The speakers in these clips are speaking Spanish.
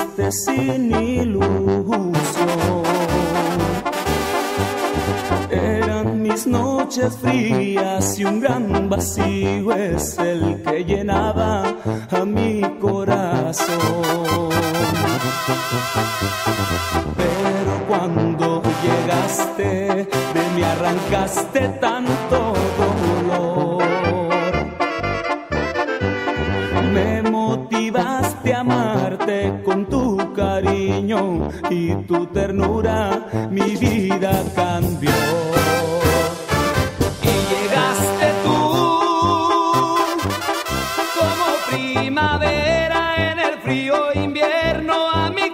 fuiste sin ilusión. Eran mis noches frías y un gran vacío es el que llenaba a mi corazón. Pero cuando llegaste, de mí arrancaste tanto dolor. Me motivaste a amarte con tu cariño y tu ternura, mi vida cambió. Y llegaste tú como primavera en el frío invierno a mi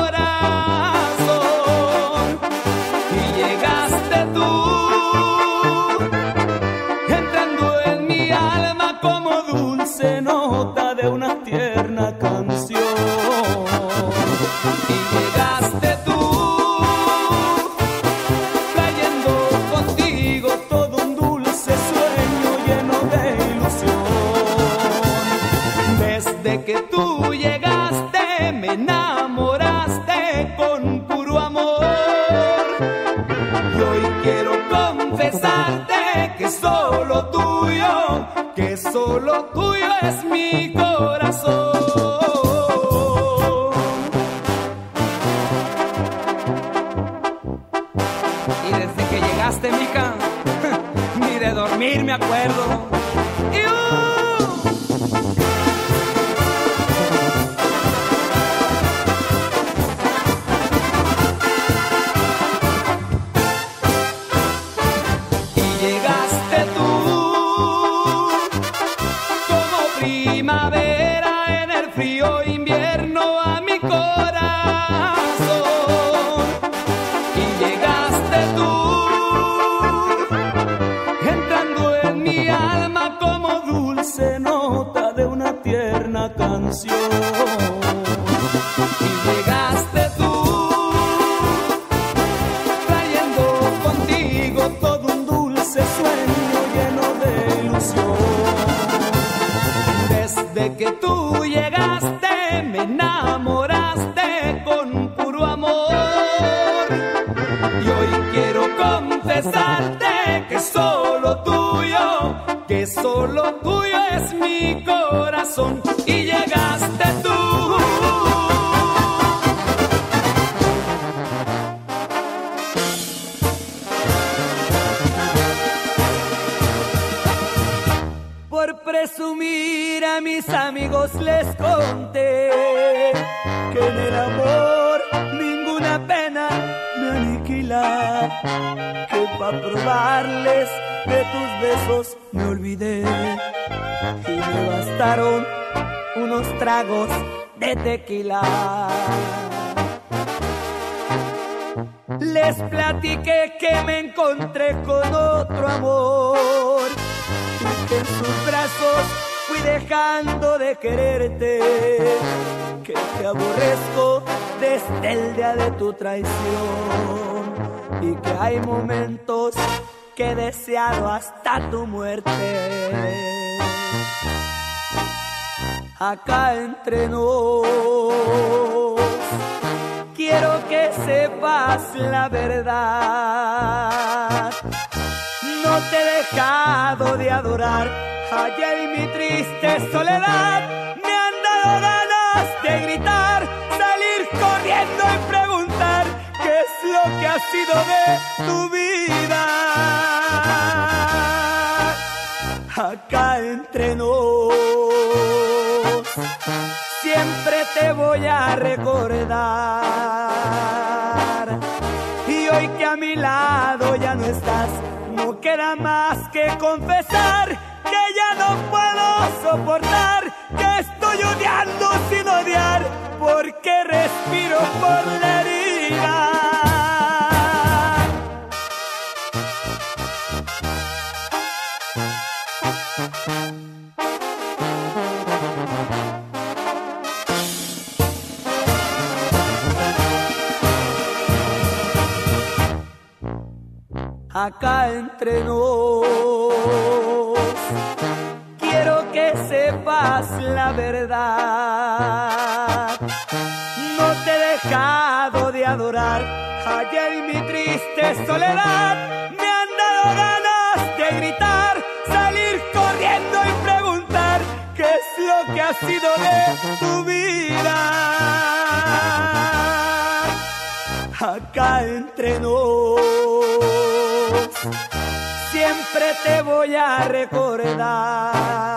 corazón. Y llegaste tú entrando en mi alma como dulce nota de una tierna canción. Y llegaste tú trayendo contigo todo un dulce sueño lleno de ilusión. Desde que tú llegaste me enamoraste con puro amor. Y hoy quiero confesarte que solo tuyo es mi corazón. Y desde que llegaste, mica, ni de dormir me acuerdo. Primavera en el frío invierno a mi corazón. Y llegaste tú entrando en mi alma como dulce nota de una tierna canción. Y llegaste tú trayendo contigo todo un dulce sueño lleno de ilusión. Desde que tú llegaste me enamoraste con puro amor. Y hoy quiero confesarte que solo tuyo es mi corazón. Y llegaste tú. Por presumir a mis amigos les conté que en el amor ninguna pena me aniquila, que pa' probarles de tus besos me olvidé y me bastaron unos tragos de tequila. Les platiqué que me encontré con otro amor, que en sus brazos fui dejando de quererte, que te aborrezco desde el día de tu traición y que hay momentos que he deseado hasta tu muerte. Acá entre nos quiero que sepas la verdad. No te he dejado de adorar, allá en mi triste soledad me han dado ganas de gritar, salir corriendo y preguntar qué es lo que ha sido de tu vida. Acá entre nos siempre te voy a recordar, y hoy que a mi lado ya no estás, no queda más que confesar que ya no puedo soportar, que estoy odiando sin odiar, porque respiro por la herida. Acá entre nos quiero que sepas la verdad. No dejado de adorar. Allá en mi triste soledad me han dado ganas de gritar, salir corriendo y preguntar qué es lo que ha sido de tu vida. Acá entre nos siempre te voy a recordar.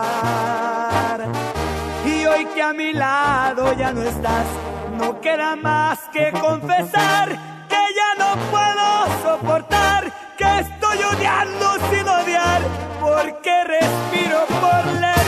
Y hoy que a mi lado ya no estás, no queda más que confesar que ya no puedo soportar, que estoy odiando sin odiar, porque respiro por la herida.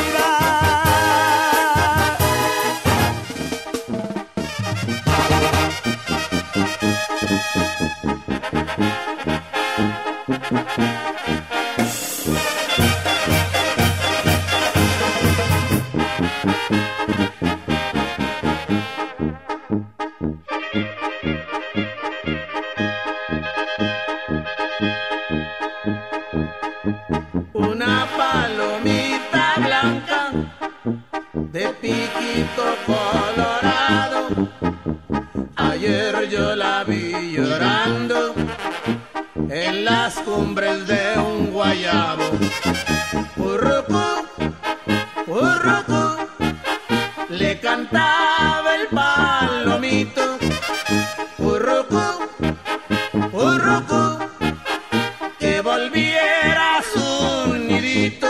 Una palomita blanca de piquito colorado, ayer yo la vi llorando en las cumbres de un guayabo. Urrucú, urrucú, le cantaba el palomito. Urrucú, urrucú, que volviera a su nidito.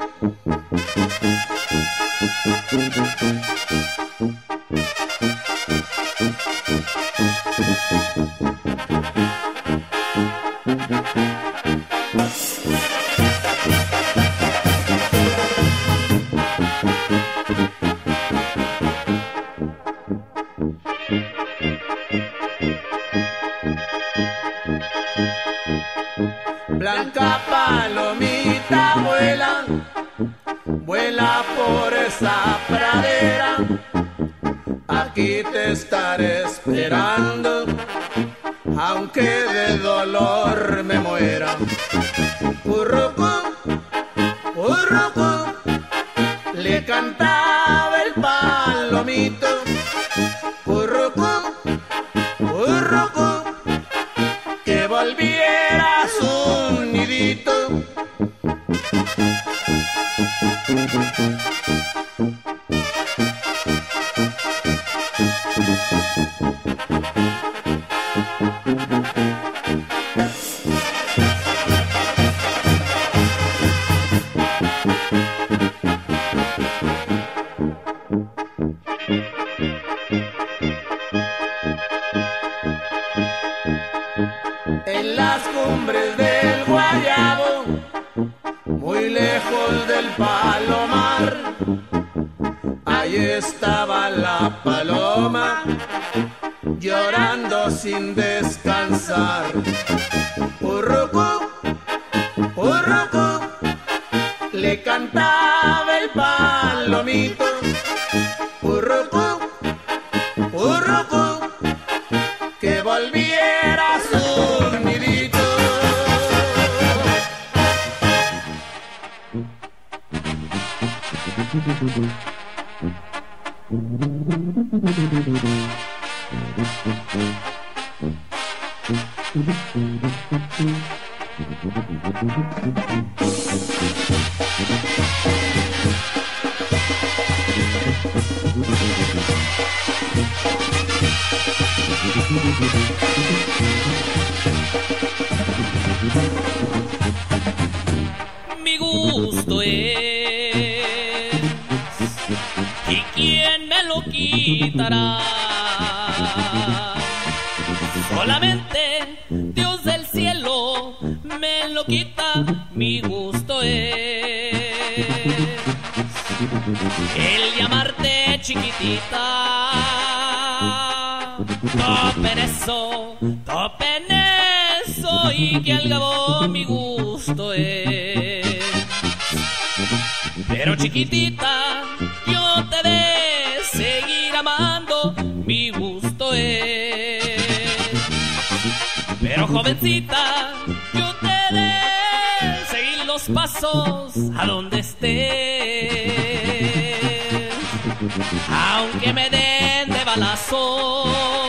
Blanca palomita vuela, vuela por esa pradera, aquí te estaré esperando, aunque de dolor me muera. Urrucú, urrucú, le cantaba el palomito. Urrucú, urrucú, que volviera a su nidito. En las cumbres del guayabo, muy lejos del palomar, ahí estaba la paloma, llorando sin descansar. Urrucú, urrucú, le cantaba el palomito. Urrucú, urrucú, que volviera a su nidito. Mi gusto es, y quién me lo quitará. Solamente Dios del cielo me lo quita. Mi gusto es el llamarte chiquitita. Topen eso, topen eso, y que al gabón mi gusto es. Pero chiquitita, yo te de seguir amando, mi gusto es. Pero jovencita, yo te de seguir los pasos a donde estés. Aunque me den de balazo,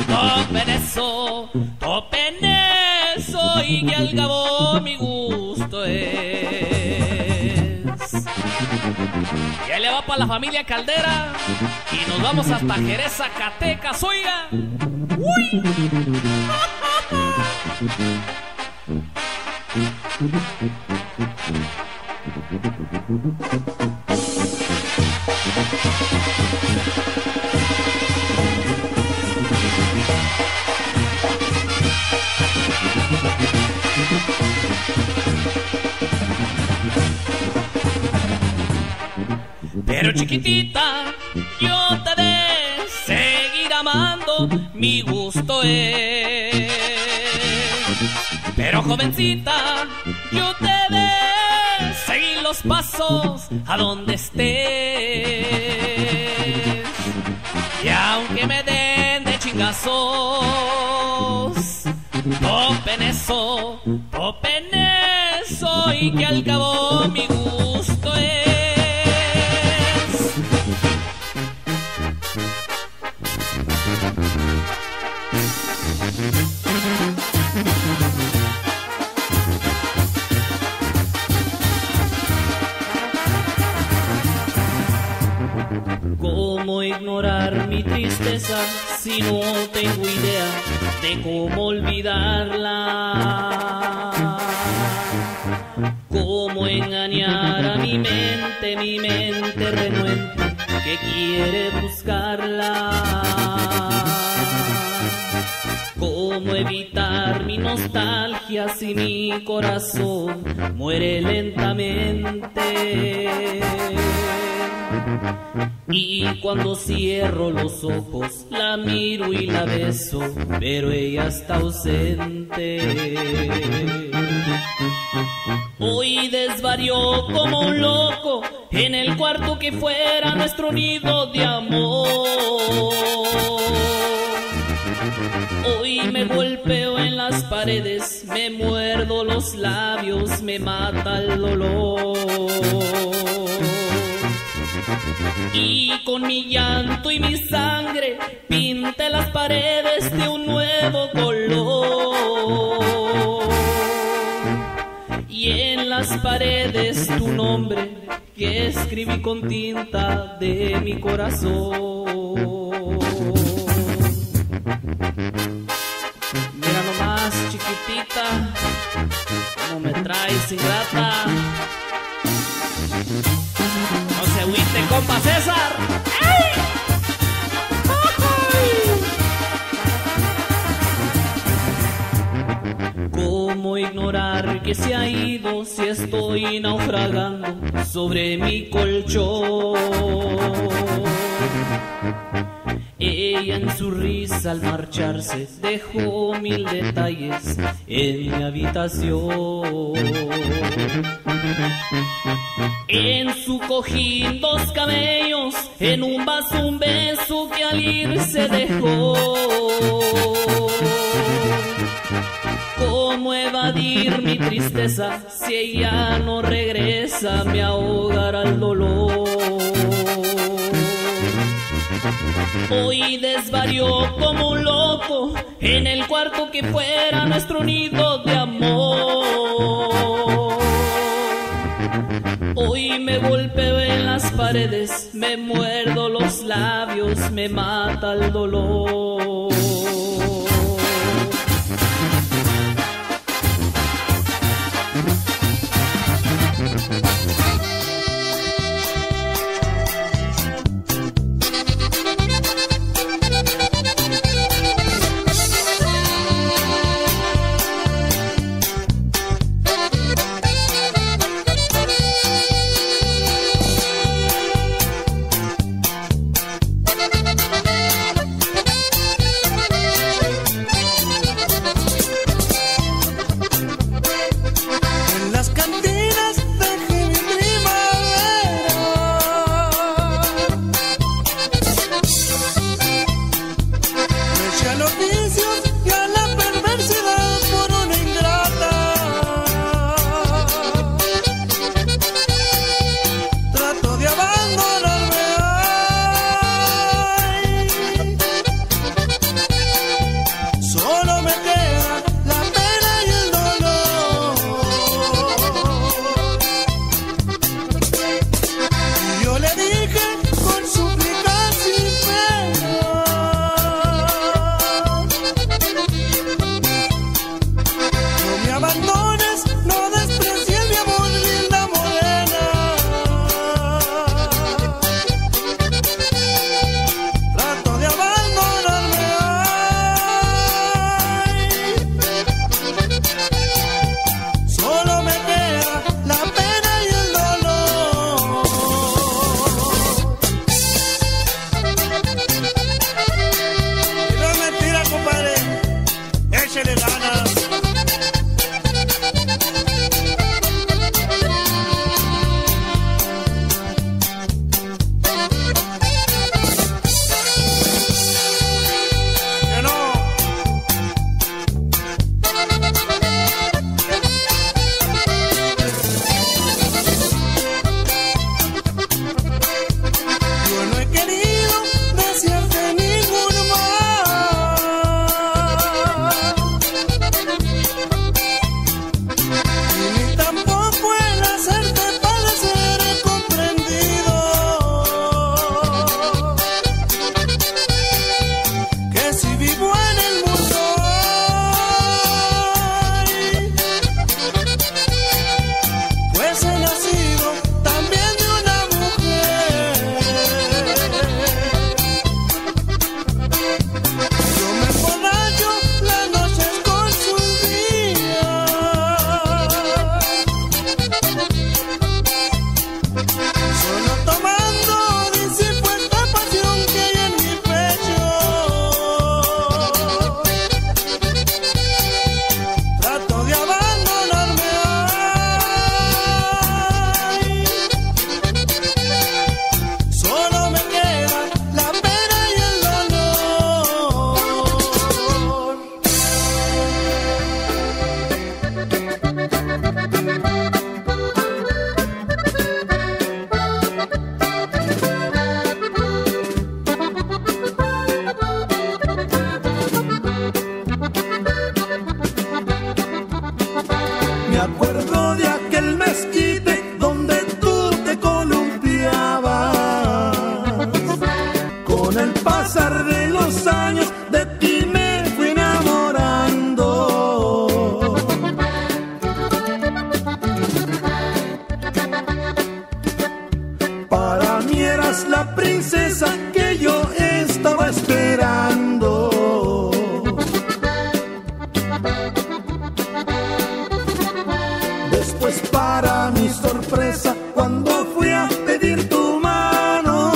topen eso y que al cabo mi gusto es. Ya le va para la familia Caldera y nos vamos hasta Jerez, Zacatecas, oiga. ¡Uy! Pero chiquitita, yo te de seguir amando, mi gusto es. Pero jovencita, yo te de seguir los pasos a donde estés. Y aunque me den de chingazos, topen eso y que al cabo mi gusto es. ¿Cómo ignorar mi tristeza si no tengo idea de cómo olvidarla? ¿Cómo engañar a mi mente renuente que quiere buscarla? ¿Cómo evitar mi nostalgia si mi corazón muere lentamente? Y cuando cierro los ojos la miro y la beso, pero ella está ausente. Hoy desvarió como un loco en el cuarto que fuera nuestro nido de amor. Hoy me golpeo en las paredes, me muerdo los labios, me mata el dolor. Y con mi llanto y mi sangre pinté las paredes de un nuevo color. Y en las paredes tu nombre que escribí con tinta de mi corazón. Mira nomás, chiquitita, cómo me traes ingrata. No se agüite, compa César. ¡Ay! ¿Cómo ignorar que se ha ido si estoy naufragando sobre mi colchón? Ella en su risa al marcharse dejó 1000 detalles en mi habitación. En su cojín 2 cabellos, en un vaso un beso que al irse dejó. ¿Cómo evadir mi tristeza si ella no regresa? Me ahogará el dolor. Hoy desvarió como un loco en el cuarto que fuera nuestro nido de amor. Hoy me golpeo en las paredes, me muerdo los labios, me mata el dolor. pasar de los años de ti me fui enamorando. Para mí eras la princesa que yo estaba esperando. Después, para mi sorpresa, cuando fui a pedir tu mano,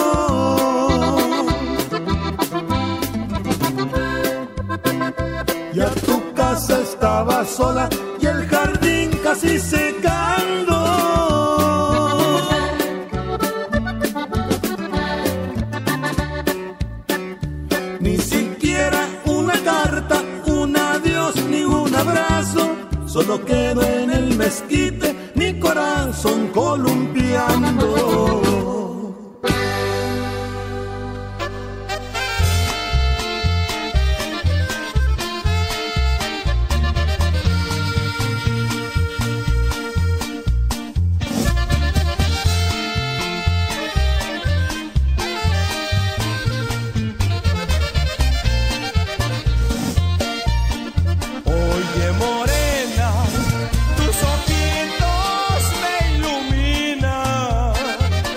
ya tu casa estaba sola y el jardín casi secando. Ni siquiera una carta, un adiós ni un abrazo, solo quedó en el mezquite mi corazón columpiando. Oye, morena, tus ojitos me iluminan.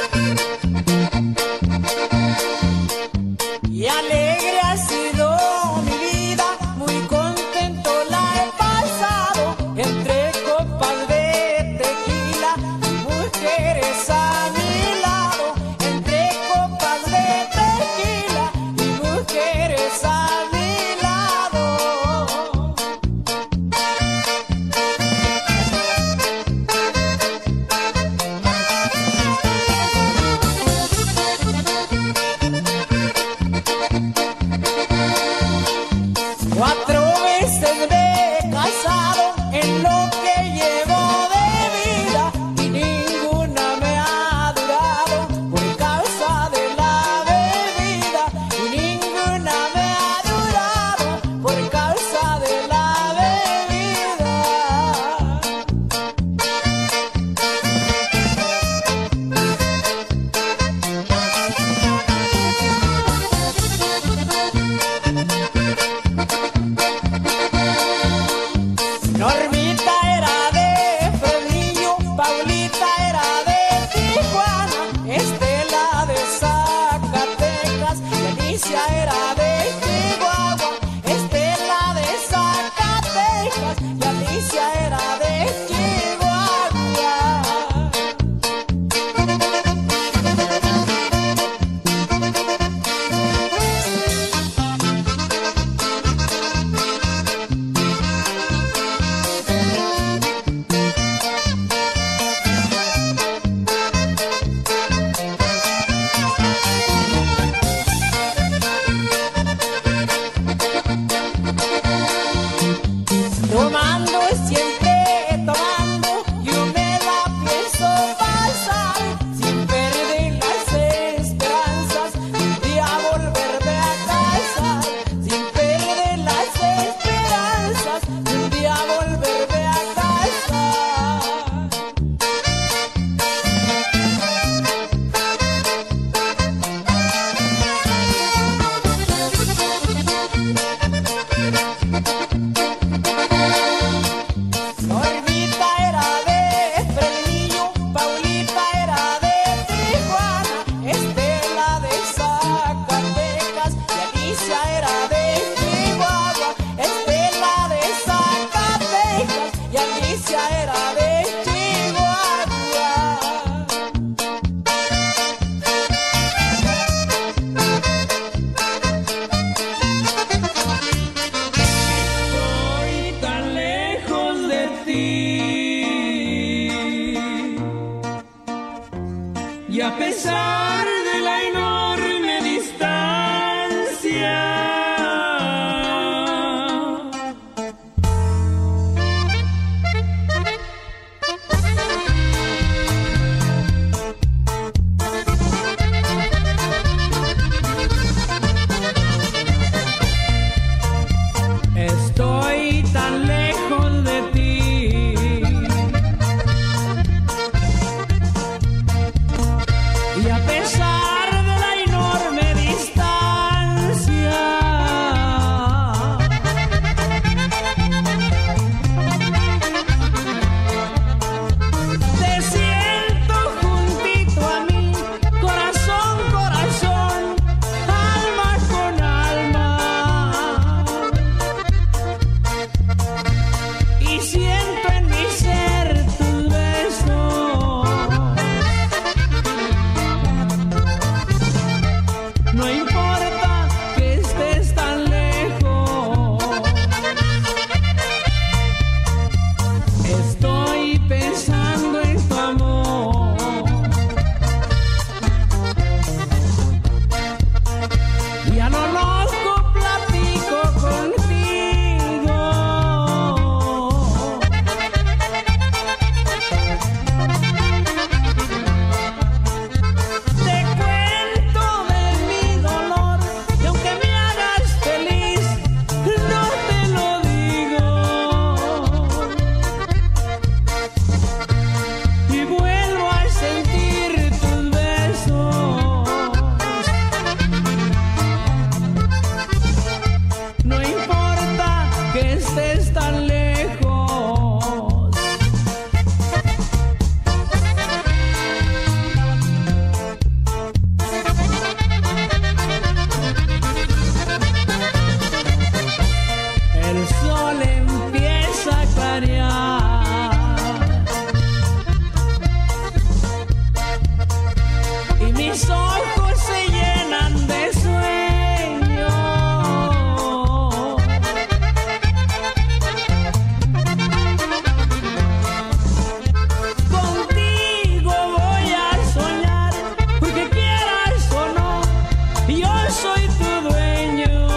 Y alegre ha sido mi vida, muy contento la he pasado, entre copas de tequila y mujeres a mi lado, entre copas de tequila y mujeres a mi lado. Cuatro veces me he casado en lo que llevo de vida y ninguna me ha durado por causa de la bebida, y ninguna me ha durado por causa de la bebida. Normita era de Fresnillo, Paulita era de Tijuana, Estela de Zacatecas y Alicia era de Chihuahua. Estela de Zacatecas y Alicia era de Chihuahua. Tomando, siempre tomando, yo me la pienso pasar, sin perder las esperanzas, un día volverme a casar, sin perder las esperanzas, un día volverme a casar. Normita era de Fresnillo, Paulita era de Tijuana, Estela de Zacatecas y Alicia era de Chihuahua. Estela de Zacatecas y Alicia era de Chihuahua. Estoy tan lejos de ti y a pesar de la enorme distancia, estoy tan lejos de ti y a pesar mis ojos se llenan de sueño. Contigo voy a soñar, porque quieras o no, yo soy tu dueño.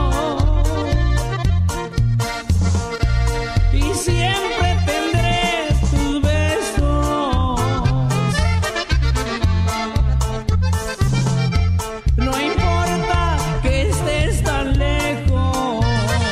Y siempre tendré tus besos. No importa que estés tan lejos.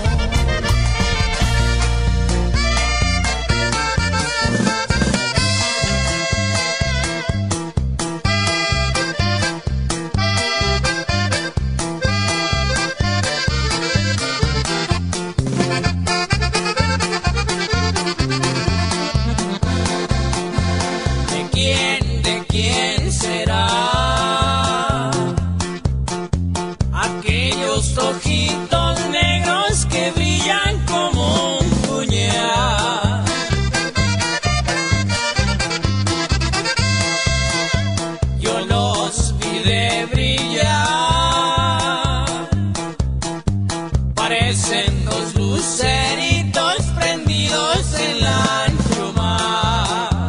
¿De quién será? Aquellos ojitos negros que brillan como un puñal. Yo los vi de brillar, parecen dos luceritos prendidos en la ancho mar.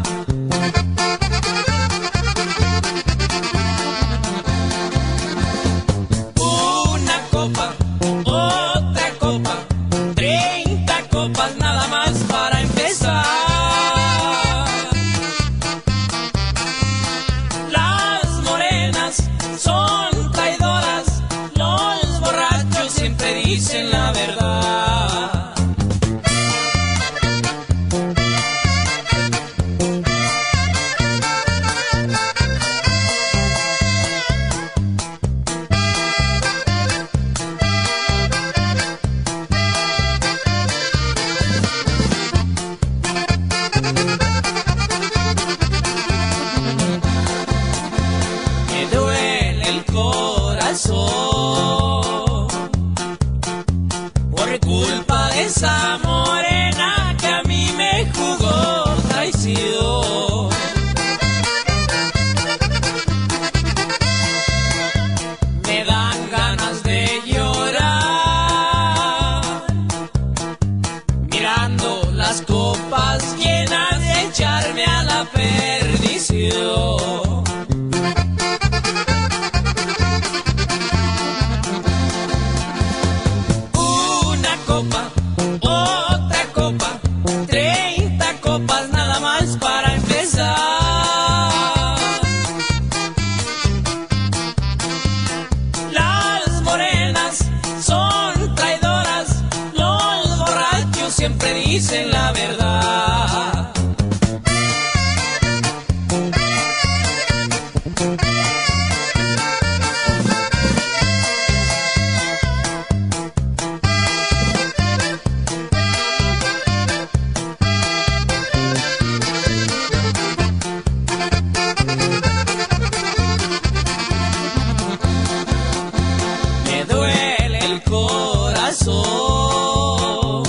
Una copa, otra copa, 30 copas nada más para empezar. Las morenas son traidoras, los borrachos siempre dicen la verdad. Me duele el corazón por culpa de esa morena que a mí me jugó traición. Me dan ganas de llorar mirando las copas llenas de echarme a la perdición. Una copa, otra copa, 30 copas nada más para empezar. Las morenas son traidoras, los borrachos siempre dicen la verdad. Me duele el corazón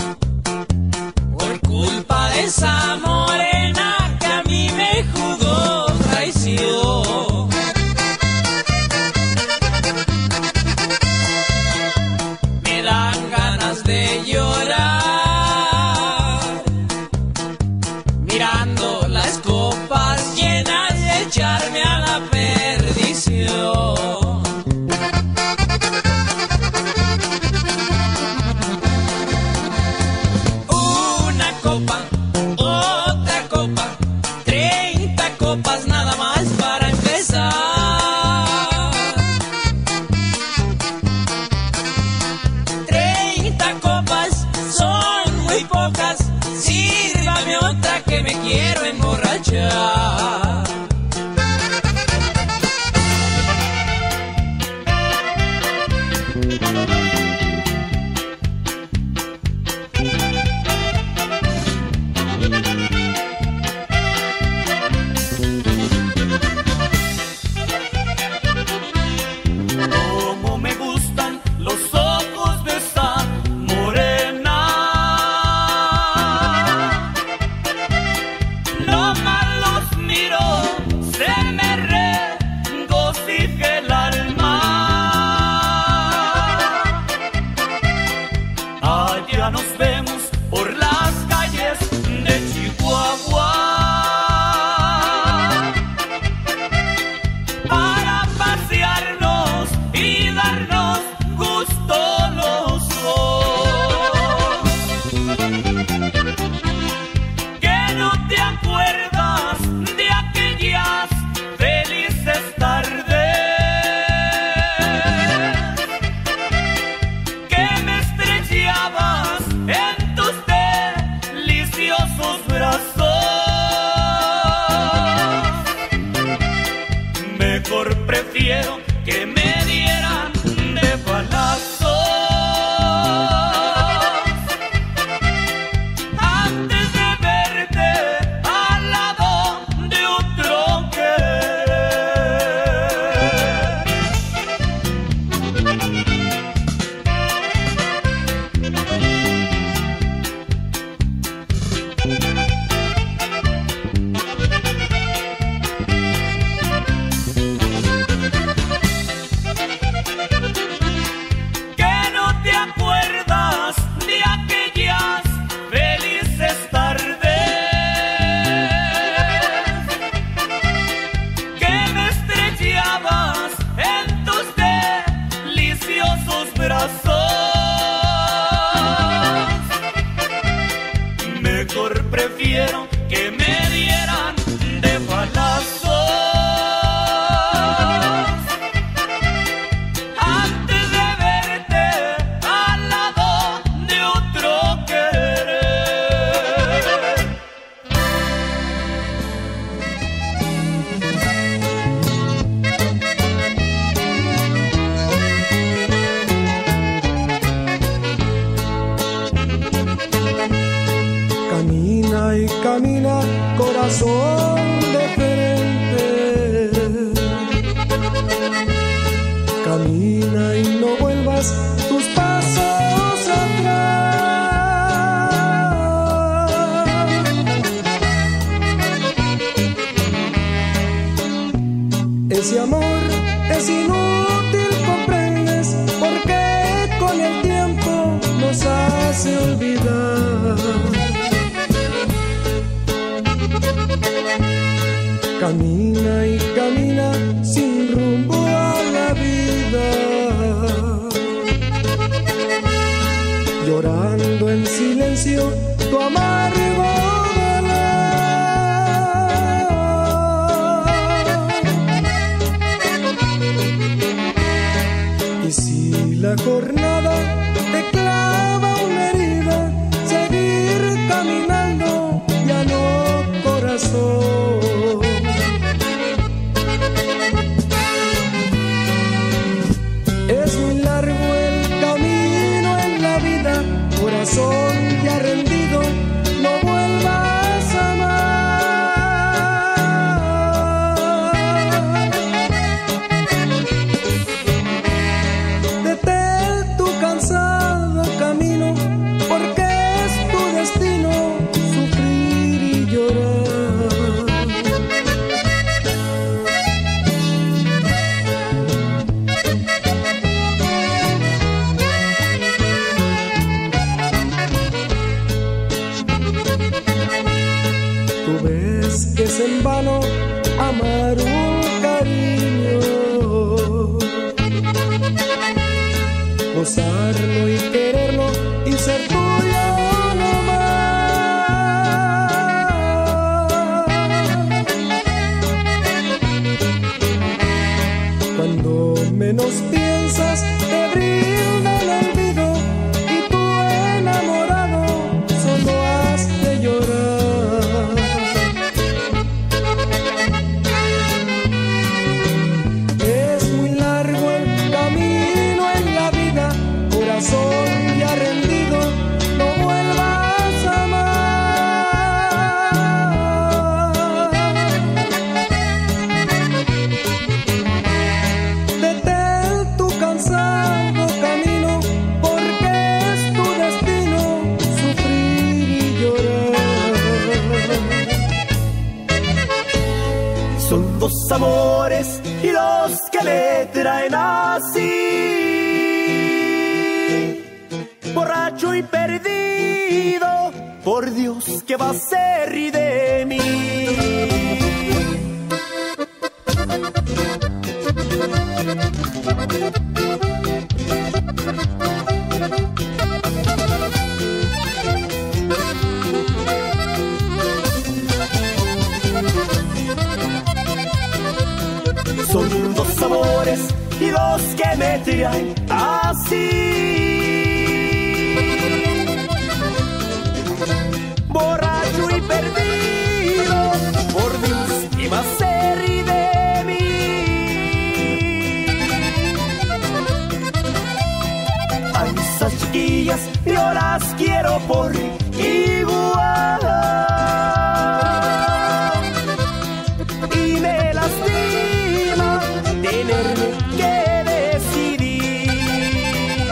por culpa de esa morena que a mí me jugó traición. Me dan ganas de llorar mirando las copas llenas de echarme a la perdición. Una copa, otra copa, 30 copas nada más para empezar. Copas son muy pocas, sírvame otra que me quiero emborrachar. Mejor prefiero que me dieran de balazos antes de verte al lado de otro Mejor prefiero que me dieran de balazos antes de verte al lado de otro querer. Camina y camina, corazón de frente. Camina y no vuelvas tus pasos atrás. Ese amor es inútil, comprendes, porque con el tiempo nos hace olvidar. Camina y camina sin rumbo a la vida, llorando en silencio tu amargo dolor. Y si la jornada te clava una herida, seguir caminando, ya no, corazón. Corazón ya rendido, no vuelvas a amar. Detén tu cansado camino, porque es tu destino sufrir y llorar. Que es en vano amar un cariño, gozarlo y quererlo y ser tuyo no más. Cuando menos piensas te brinda el olvido y tú enamorado solo has de llorar. Corazón ya rendido, no vuelvas a amar. Detén tu cansado camino, porque es tu destino sufrir y llorar. Son dos amores y los que le traen así, borracho y perdido, por Dios, ¿qué va a ser de mí? Son dos amores y dos que me traen así, borracho y perdido, por Dios, ¿qué va a ser de mí? chiquillas yo las quiero por igual. Y me lastima tenerme que decidir.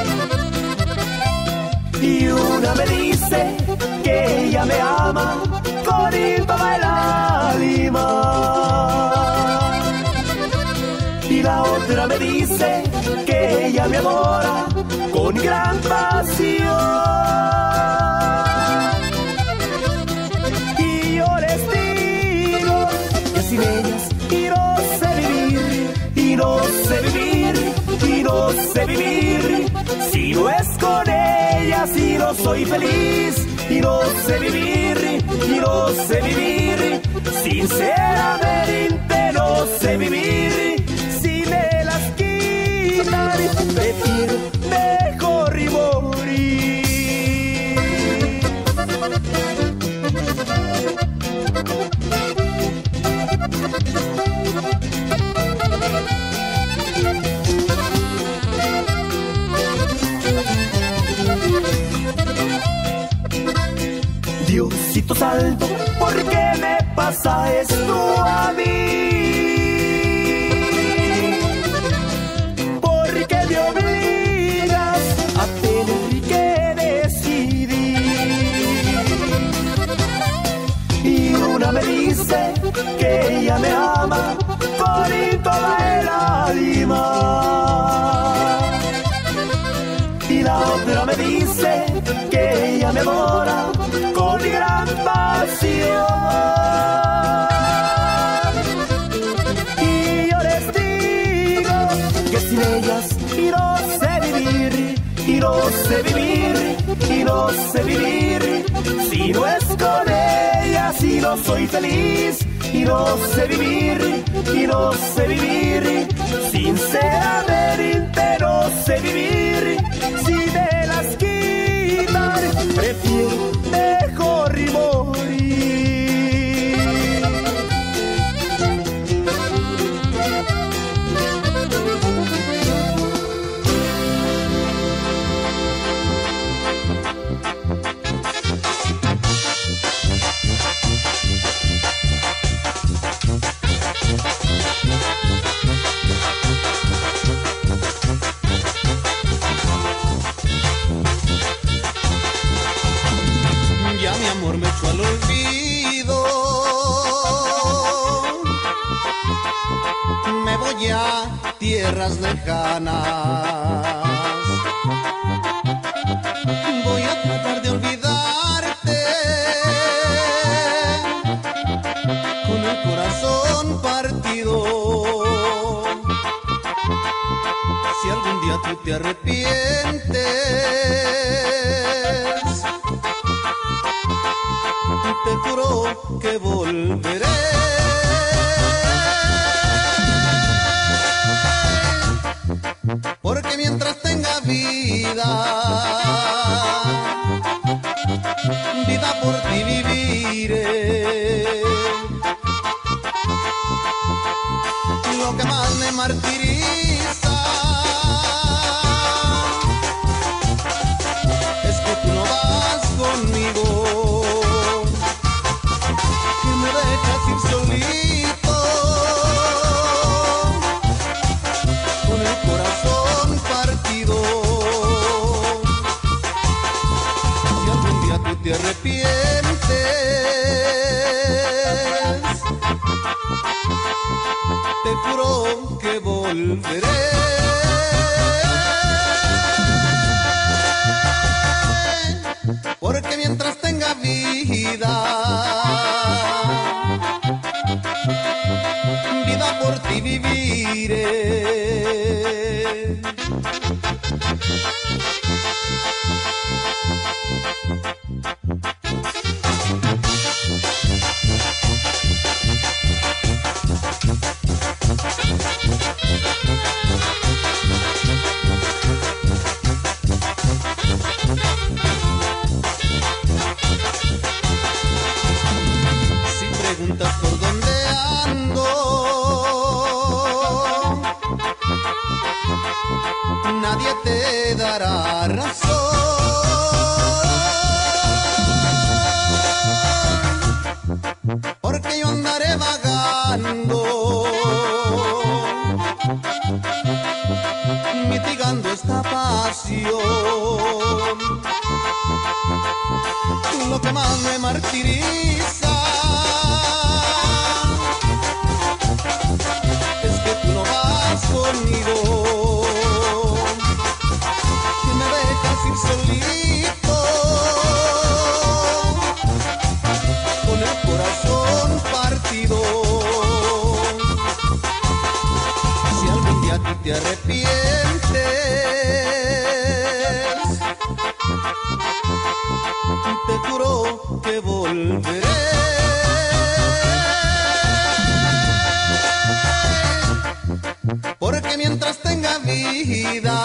Y una me dice que ella me ama con toda el alma. Y la otra me dice que ella me adora con gran pasión. Y yo les digo que sin ellas y no sé vivir, y no sé vivir, y no sé vivir. Si no es con ellas y no soy feliz, y no sé vivir, y no sé vivir. Sinceramente no sé vivir. Si me las quitan, prefiero mejor morir. Diosito santo, ¿por qué me pasa esto a mí? ¿Por qué me obligas a tener que decidir? Y una me dice que ella me ama con toda el alma. Y la otra me dice que ella me adora con gran pasión. Y yo les digo que sin ellas y no sé vivir, y no sé vivir, y no sé vivir. Si no es con ellas y no soy feliz, y no sé vivir, y no sé vivir. Sinceramente no sé vivir. Si me las quitan, prefiero mejor morir. Me echó al olvido, me voy a tierras lejanas, voy a tratar de olvidarte con el corazón partido. Si algún día tú te arrepientes, te juro que volveré. Porque mientras tenga vida, vida por ti viviré. Lo que más me martiriza es que tú no vas conmigo, me dejas ir solito con el corazón partido. Si algún día tú te arrepientes, te juro que volveré. Porque mientras tenga vida, vida por ti viviré. matando esta pasión. Lo que más me martiriza es que tú no vas conmigo, que me dejas ir solito, con el corazón partido. Si algún día tú te arrepientes, te juro que volveré. Porque mientras tenga vida,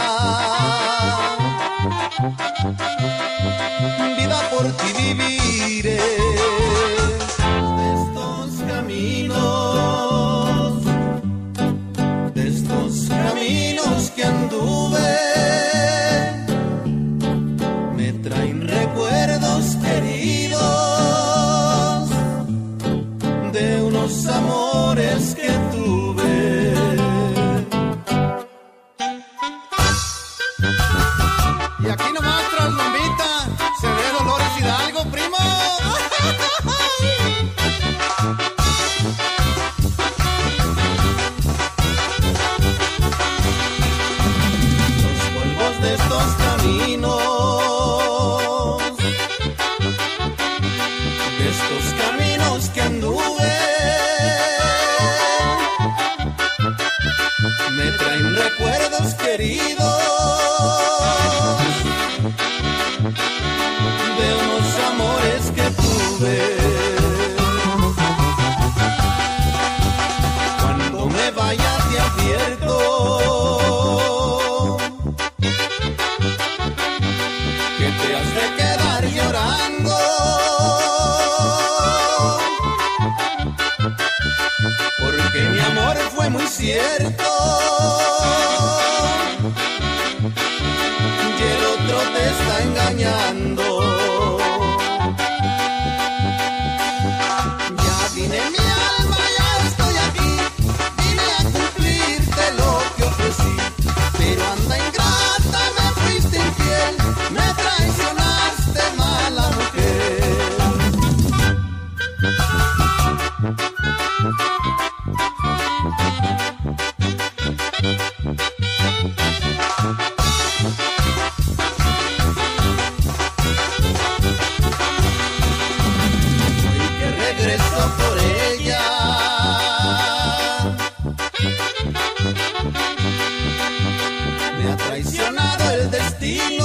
vida por ti viviré. De estos caminos que anduve, me traen recuerdos queridos de unos amores que tuve. Y aquí nomás tras Lombita se ve Dolores Hidalgo, primo. Los polvos de estos caminos que anduve, me traen recuerdos queridos de unos amores que tuve. Cuando me vaya te advierto que te has de quedar llorando, porque mi amor fue muy cierto y el otro te está engañando. Ya vine mi alma, ya estoy aquí, vine a cumplirte lo que ofrecí, pero anda ingrata, me fuiste infiel, me traicionaste, mala mujer. Hoy que regreso por ella, me ha traicionado el destino.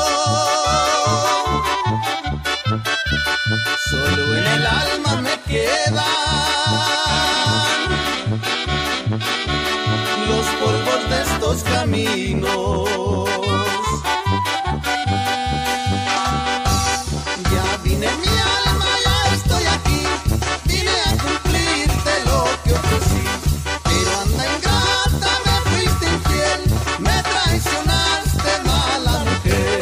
Solo en el alma me quedan los polvos de estos caminos. Ya vine mi alma, ya estoy aquí, vine a cumplirte lo que ofrecí, pero anda ingrata, me fuiste infiel, me traicionaste, mala mujer.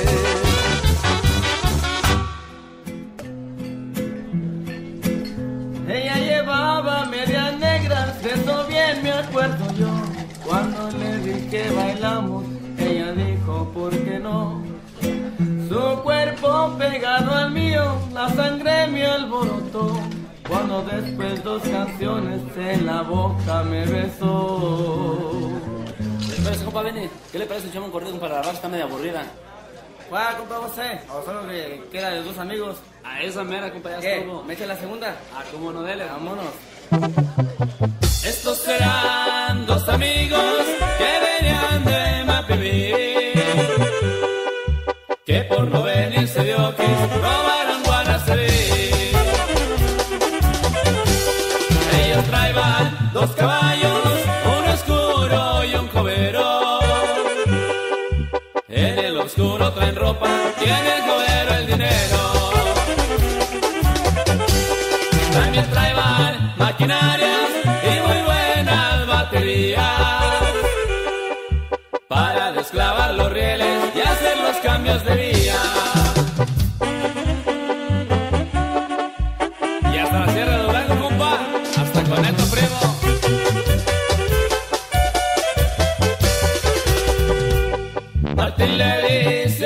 Ella llevaba medias negras, de eso bien me acuerdo yo. Cuando le di que bailamos, ella dijo, ¿por qué no? Su cuerpo pegado al mío, la sangre me alborotó. Cuando después 2 canciones en la boca me besó. ¿Qué le parece, compa Benny? ¿Qué le parece echamos un corrido para la raza? Está medio aburrida. ¿Cuál, compa José? O solo que queda de 2 amigos. A esa mera, compa, ya ¿Qué? estuvo. ¿Me echa la segunda? Ah, cómo no, dele. Vámonos. Estos serán 2 amigos que venían de Mapimí, que por no venirse de Oquis robaron Guanaceví. Ellos traían 2 caballos, uno oscuro y un cobero. En el oscuro traen ropa y en el cobero el dinero. También traían maquinarias y muy buenas baterías para desclavar los rieles y hacer los cambios de vía. Y hasta la Sierra de Durango, compa, hasta con esto, primo.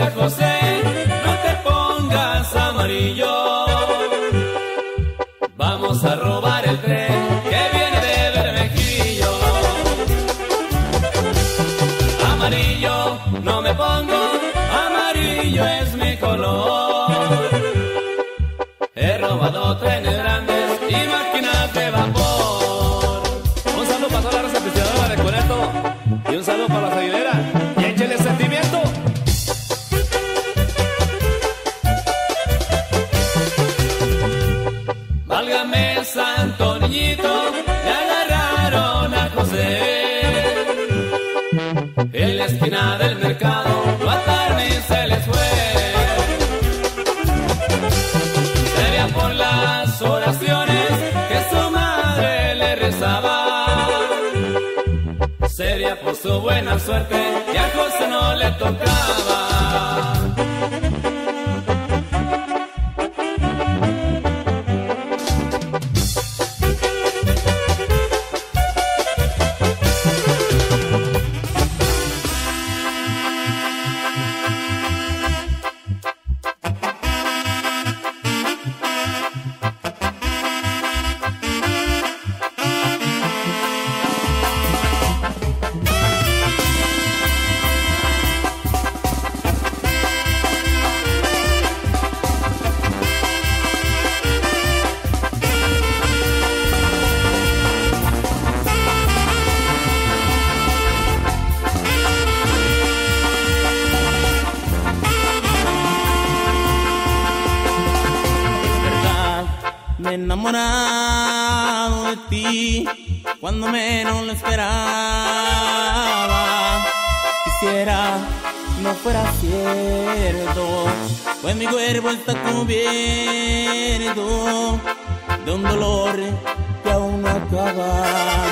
decía José, no te pongas amarillo. Vamos a robar el tren que viene de Bermejillo. Amarillo no me pongo, amarillo es mi color. He robado trenes grandes y máquinas de vapor. Un saludo para toda la raza pisteadora de Coneto y un saludo para las aguileras. Y échale sentimiento. Válgame santo niñito, le agarraron a José en la esquina del mercado, lo ataron y se les fue. Sería por las oraciones que su madre le rezaba, sería por su buena suerte que a José no le tocaba. Me he enamorado de ti cuando menos lo esperaba. Quisiera no fuera cierto, pues mi cuerpo está cubierto de un dolor que aún no acaba.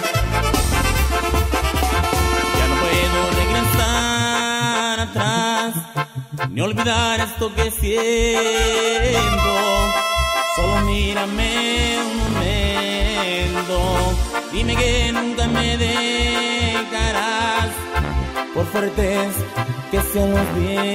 Ya no puedo regresar atrás ni olvidar esto que siento. Solo mírame un momento, dime que nunca me dejarás, por fuertes que sean los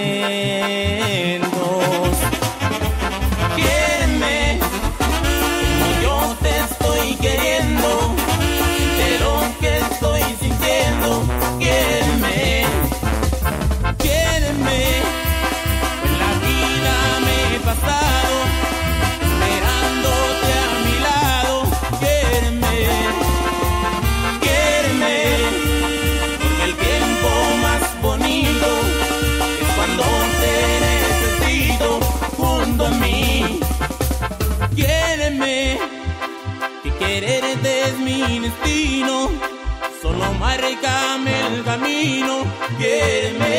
vientos. Quiéreme como yo te estoy queriendo, de lo que estoy sintiendo. Quiéreme, quiéreme, pues la vida me he pasado esperándote a mi lado. Quiéreme, quiéreme, porque el tiempo más bonito es cuando te necesito junto a mí. Quiéreme, que quererte es mi destino, solo márcame el camino. Quiéreme,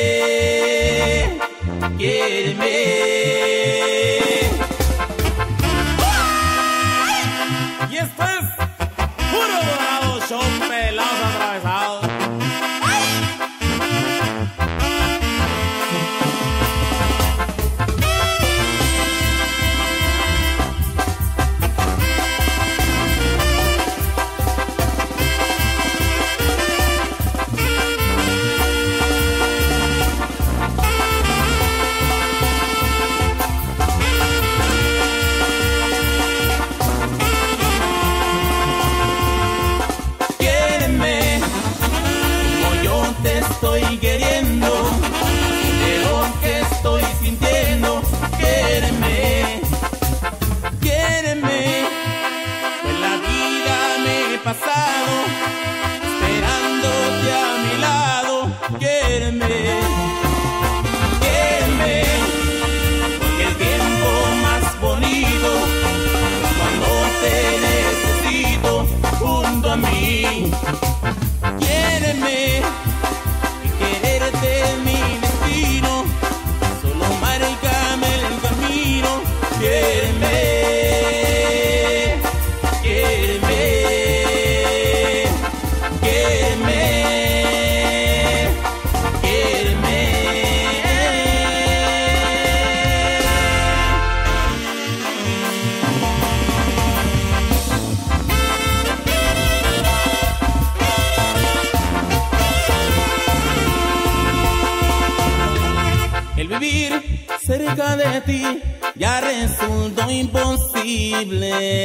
quiéreme. Y esto es puro dorado, show pelados atravesados. Estoy queriendo, de lo que estoy sintiendo. Quiéreme, quiéreme, pues la vida me he pasado esperándote a mi lado. Quiéreme, quiéreme, porque el tiempo más bonito es cuando te necesito junto a mí. Quiéreme, querer vivir cerca de ti ya resultó imposible.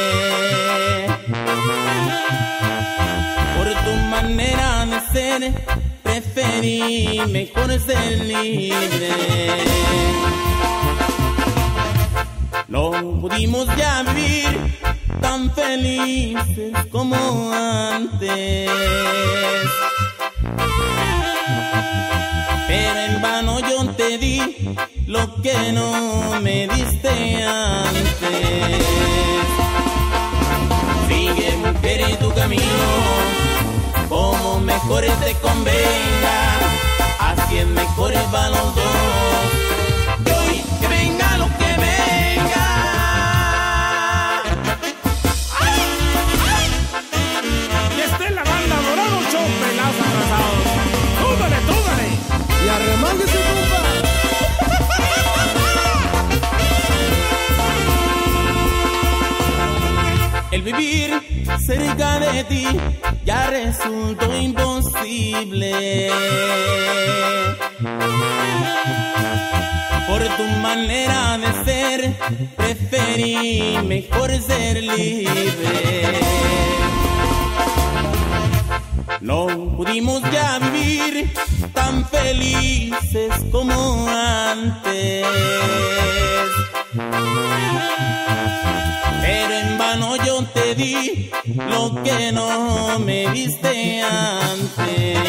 Por tu manera de ser, preferí mejor ser libre. No pudimos ya vivir tan felices como antes, pero en vano yo te di lo que no me diste antes. Sigue, mujer, en tu camino, como mejor te convenga, así es mejor para los dos. Y hoy que venga lo que venga. Y esta es la banda Dorado Show, pelados atrasados. ¡Túdale, túdale! Y arremánguese, compa. El vivir cerca de ti ya resultó imposible. Por tu manera de ser, preferí mejor ser libre. No pudimos ya vivir tan felices como antes, pero en vano yo te di lo que no me diste antes.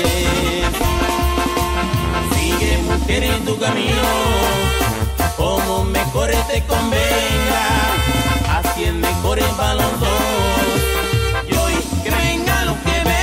Sigue, mujer, en tu camino, como mejor te convenga, así es mejor para los dos. Y hoy que venga lo que venga.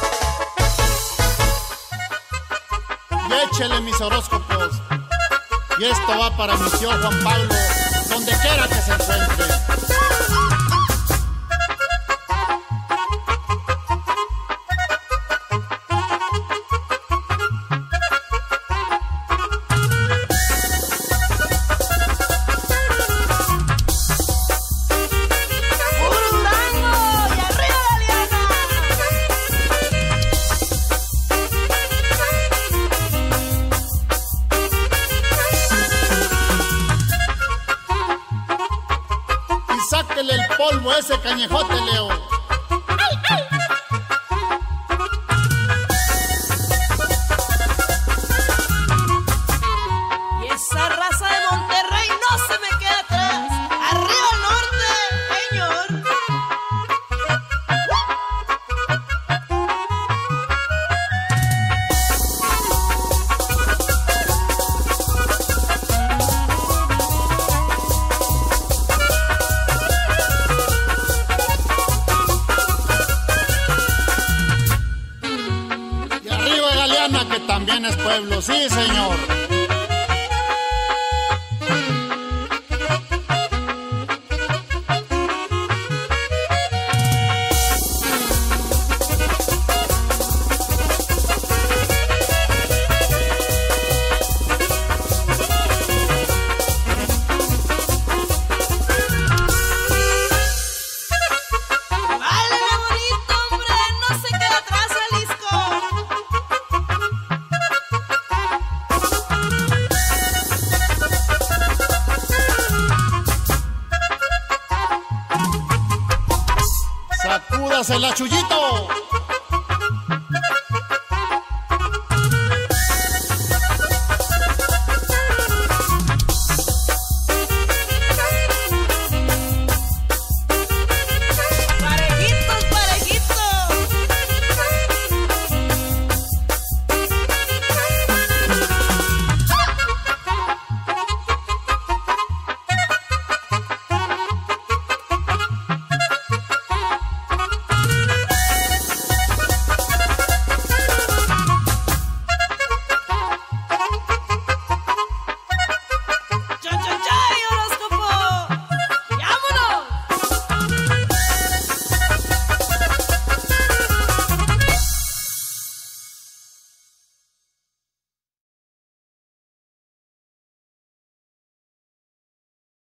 Échele mis horóscopos. Y esto va para mi tío Juan Pablo, donde quiera que se encuentre. Sáquele el polvo a ese cañejote, Leo. Y esa raza de Monterrey no se me queda atrás. ¡Arriba el norte, señor! Que también es pueblo, sí, señor. ¡Sacúdasela, Chuyito!